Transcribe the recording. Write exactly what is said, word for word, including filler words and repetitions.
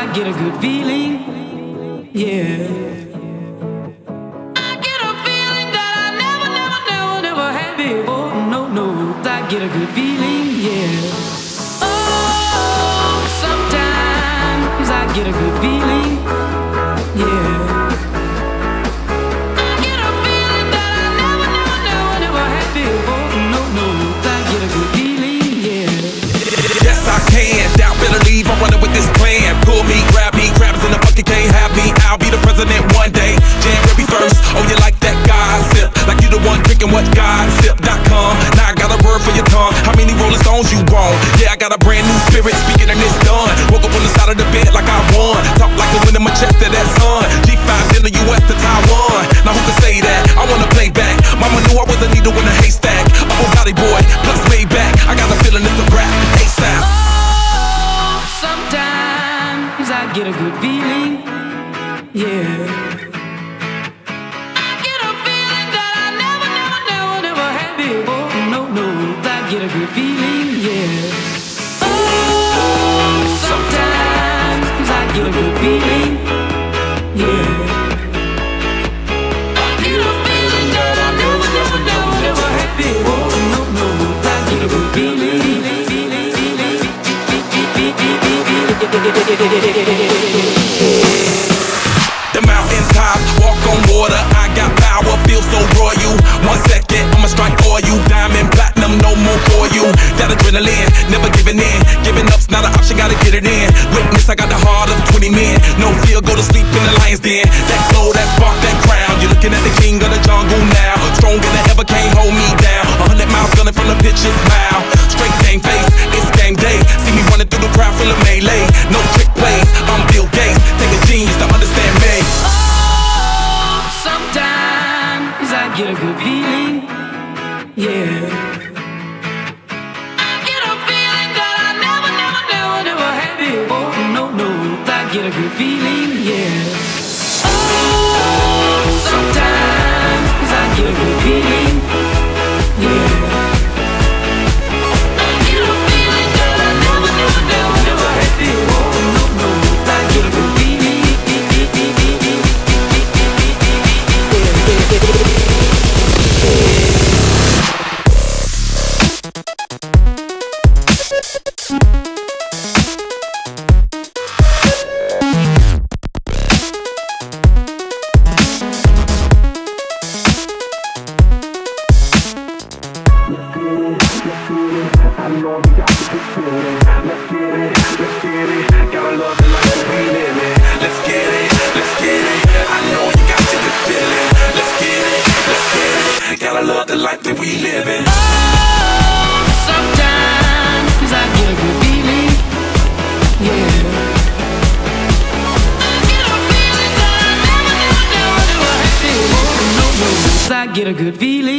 get a good feeling, yeah. I get a feeling that I never, never, never, never had before. No, no, I get a good feeling, yeah. Oh, sometimes I get a good feeling, yeah. I get a feeling that I never, never, never, never had before. No, no, I get a good feeling, yeah. Yes, I can. Doubt, better leave. I'm running with this plan. Pull me, grab me, grabs in the bucket can't have me. I'll be the president one day. January first. Oh, you like that gossip? Like you the one drinking what gossip dot com. Now I got a word for your tongue. How many Rolling Stones you want? Yeah, I got a brand new spirit speaking and it's done. Woke up on the side of the bed like I won. Talk like the wind in my chest to that sun. G five in the U S to Taiwan. Now who can say that? I wanna play back. Mama knew I was a needle in a haystack. A Bugatti boy, plus Maybach. I got a feeling it's a rap. ASAP. Oh, sometimes I get a good feeling, yeah. I get a feeling that I never, never, never, never had before. No, no, I get a good feeling, yeah. Oh, sometimes I get a good feeling, yeah. I get a feeling that I never, never, never, never had before. No, no, I get a good feeling. The mountain top, walk on water. I got power, feel so royal. One second, I'ma strike oil. Diamond, platinum, no more for you. That adrenaline, never giving in. Giving up's not an option, gotta get it in. Witness, I got the heart of twenty men. No fear, go to sleep in the lion's den. That glow, that spark, that crown. You're looking at the king of the jungle now. Stronger than ever, can't hold me down. A hundred miles gunning from the pitcher's mouth. Straight game face, it's game day. See me running through the crowd full of melee. No trick plays, I'm Bill Gates. Take a genius to understand me. Oh, sometimes I get a good feeling, yeah. I get a feeling that I never, never, never, never had before. No, no, I get a good feeling, yeah. Oh, sometimes I get a good feeling, yeah. I get a feeling that I never, never, never, never had before. No, no, I get a good feeling. I get a good feeling.